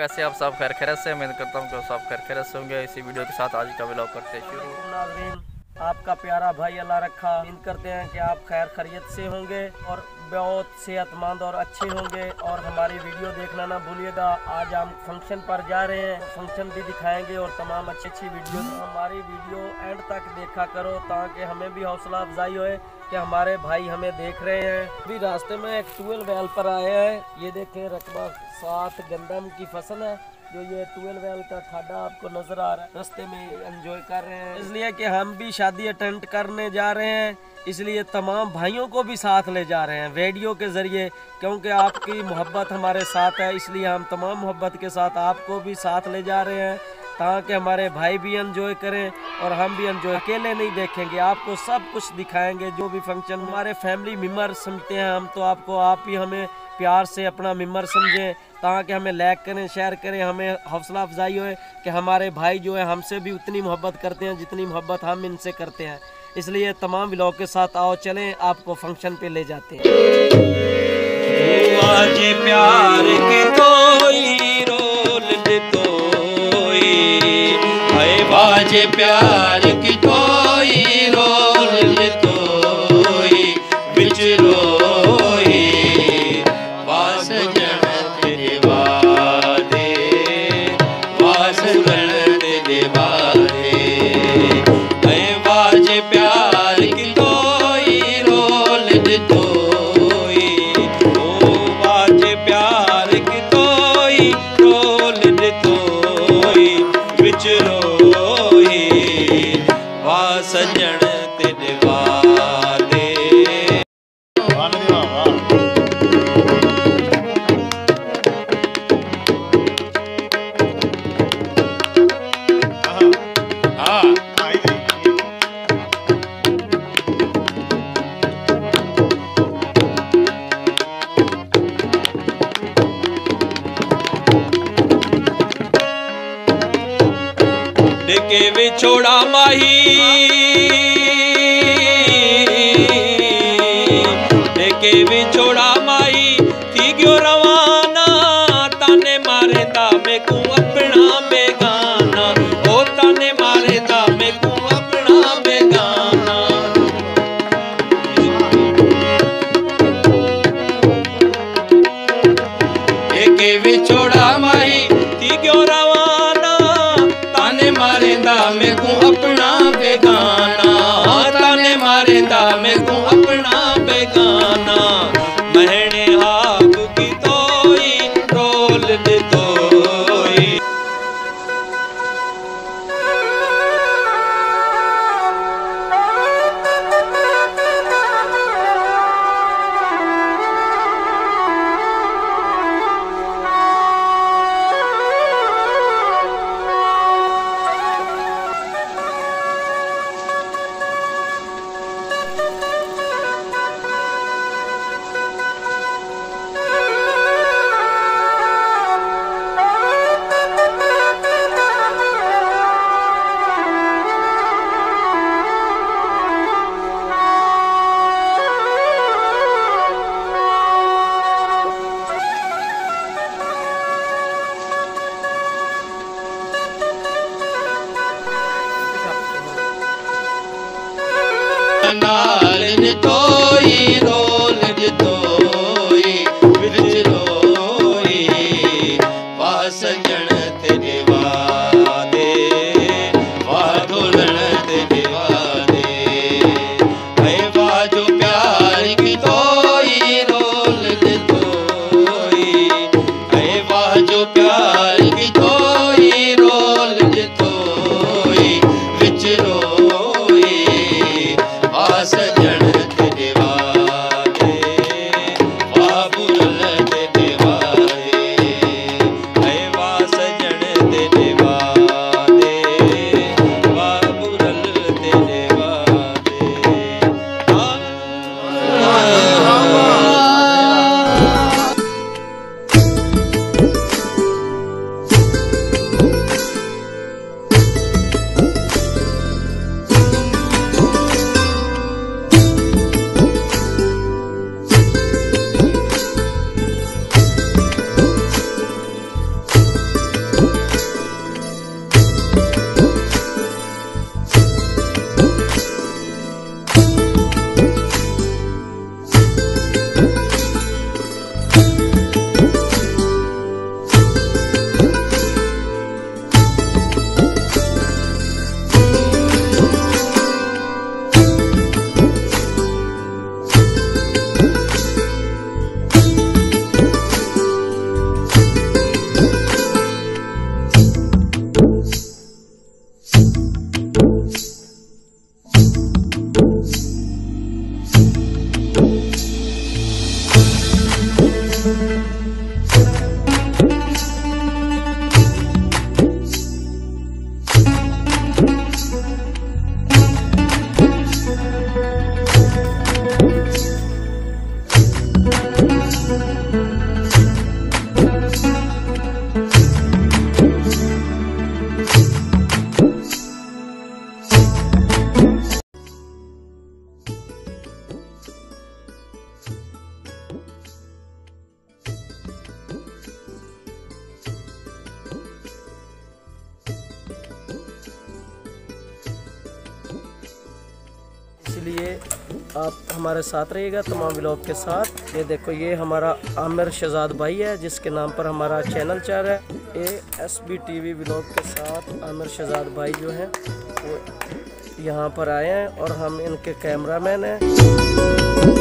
कैसे आप सब खैर खैरियत से? उम्मीद करता हूँ कि सब खैर खैरियत से होंगे। इसी वीडियो के साथ आज का व्लॉग करते हैं शुरू। नाज़रीन, आपका प्यारा भाई अल्लाह रखा, उम्मीद करते हैं कि आप खैर खैरियत से होंगे और बहुत सेहतमंद और अच्छे होंगे। और हमारी वीडियो देखना ना भूलिएगा। आज हम फंक्शन पर जा रहे हैं, फंक्शन भी दिखाएंगे और तमाम अच्छी वीडियो। हमारी वीडियो एंड तक देखा करो ताकि हमें भी हौसला अफजाई होए कि हमारे भाई हमें देख रहे हैं। अभी रास्ते में एक ट्यूबवेल वेल पर आए हैं। ये देखें, रकबा 7 गंदम की फसल है। जो ये ट्यूबवेल वेल का खाडा आपको नजर आ रहा है, रास्ते में एंजॉय कर रहे हैं। इसलिए कि हम भी शादी अटेंड करने जा रहे हैं, इसलिए तमाम भाइयों को भी साथ ले जा रहे हैं वीडियो के ज़रिए, क्योंकि आपकी मोहब्बत हमारे साथ है। इसलिए हम तमाम मोहब्बत के साथ आपको भी साथ ले जा रहे हैं ताकि हमारे भाई भी एंजॉय करें और हम भी एंजॉय। अकेले नहीं देखेंगे, आपको सब कुछ दिखाएंगे। जो भी फंक्शन हमारे फैमिली मेम्बर समझते हैं हम, तो आपको आप ही हमें प्यार से अपना मेम्बर समझें ताकि हमें लाइक करें, शेयर करें, हमें हौसला अफजाई होए कि हमारे भाई जो है हमसे भी उतनी मोहब्बत करते हैं जितनी मोहब्बत हम इनसे करते हैं। इसलिए तमाम व्लॉग के साथ आओ, चलें आपको फंक्शन पे ले जाते हैं। आज प्यार की कोई रोल तोई, हाय बाजे प्यार की कोई रोल तोई, बिच रोई वास जनत देवादे, वास जनत देवादे, हाय बाजे प्यार की कोई रोल तोई, ओ बाजे प्यार की कोई रोल तोई, बिच रोई वास जनत देवादे। देखे विछोड़ा माही, देखे विछोड़ा माही थी गयो रवाना, ताने मारे दा में को अपना बेगाना, ओ ताने मारे दा में को अपना बेगाना। देखे विछोड़ा माही थी गयो रवाना, ताने मारेंदा मैं को अपना बेगाना, ताने मारेंदा मैं को अपना बेगाना। महने इसलिए आप हमारे साथ रहिएगा तमाम व्लॉग के साथ। ये देखो, ये हमारा आमिर शहजाद भाई है जिसके नाम पर हमारा चैनल चल रहा है। ASB TV व्लॉग के साथ आमिर शहजाद भाई जो हैं वो यहाँ पर आए हैं और हम इनके कैमरामैन हैं।